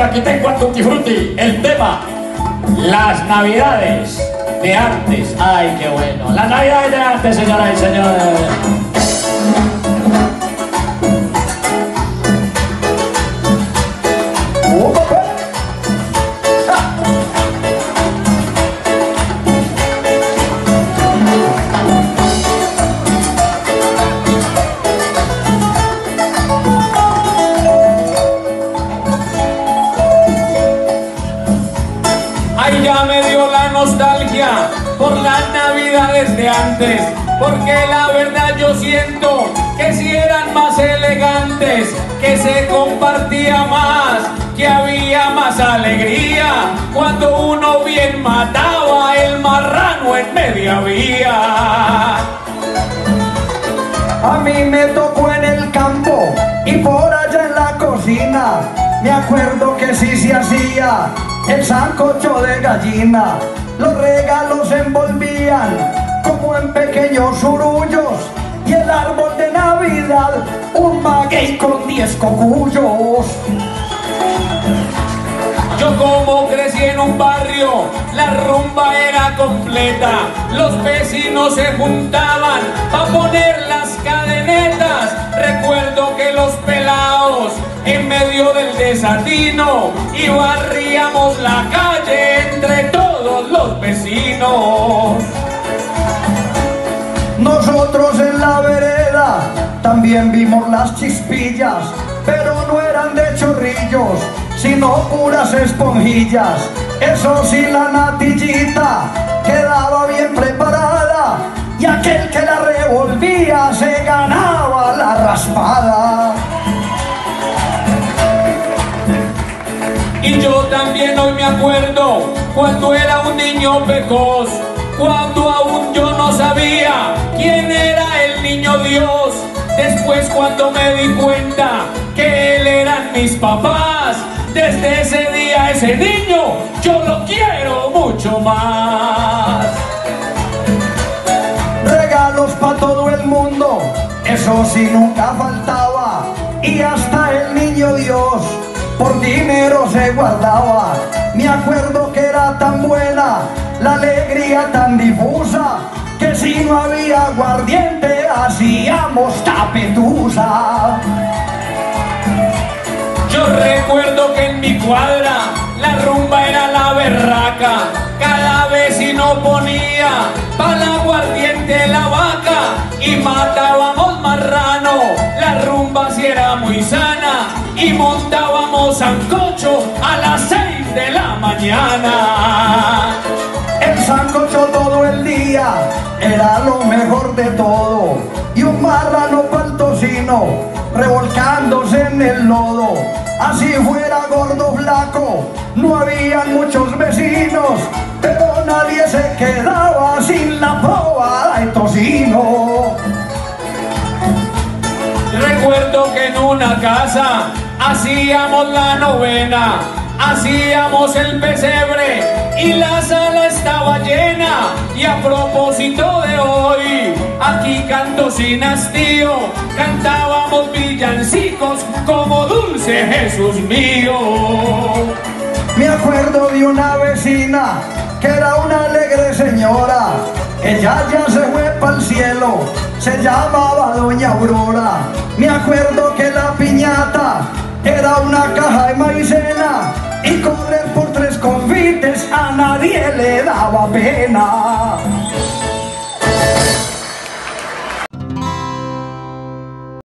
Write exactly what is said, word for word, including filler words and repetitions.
Oiga, aquí tengo a Tutti Frutti, el tema, las navidades de antes. Ay, qué bueno. Las navidades de antes, señoras y señores. Ay, ya me dio la nostalgia por las navidades de antes, porque la verdad yo siento que si eran más elegantes, que se compartía más, que había más alegría, cuando uno bien mataba el marrano en media vía. A mí me tocó en el campo y por allá en la cocina, me acuerdo que sí se hacía el sancocho de gallina. Los regalos se envolvían como en pequeños surullos y el árbol de Navidad un maguey con diez cogullos. Yo como crecí en un barrio, la rumba era completa. Los vecinos se juntaban pa' poner las cadenetas. Recuerdo que los pelados en medio del desatino y barríamos la calle entre todos los vecinos. Nosotros en la vereda también vimos las chispillas, pero no eran de chorrillos, sino puras esponjillas. Eso sí, la natillita quedaba bien preparada y aquel que la revolvía se ganaba la raspada. Y yo también hoy me acuerdo cuando era un niño precoz, cuando aún yo no sabía quién era el niño Dios. Después cuando me di cuenta que él eran mis papás, desde ese día ese niño yo lo quiero mucho más. Regalos para todo el mundo, eso sí nunca faltaba, y hasta el niño Dios por dinero se guardaba. Me acuerdo que era tan buena la alegría tan difusa, que si no había aguardiente hacíamos tapetusa. Yo recuerdo que en mi cuadra la rumba era la berraca, cada vecino ponía para el aguardiente la vaca y matábamos marrano. La rumba sí era muy sana y montábamos sancocho a las seis de la mañana. El sancocho todo el día era lo mejor de todo, y un marrano pa'l tocino revolcándose en el lodo. Así fuera gordo flaco, no habían muchos vecinos, pero nadie se quedaba sin la probada de tocino. Recuerdo que en una casa hacíamos la novena, hacíamos el pesebre y la sala estaba llena. Y a propósito de hoy, aquí canto sin hastío, cantábamos villancicos como Dulce Jesús mío. Me acuerdo de una vecina que era una alegre señora, ella ya se fue pa'l cielo, se llamaba Doña Aurora. Me acuerdo que la piñata era una caja de maicena y correr por tres confites a nadie le daba pena.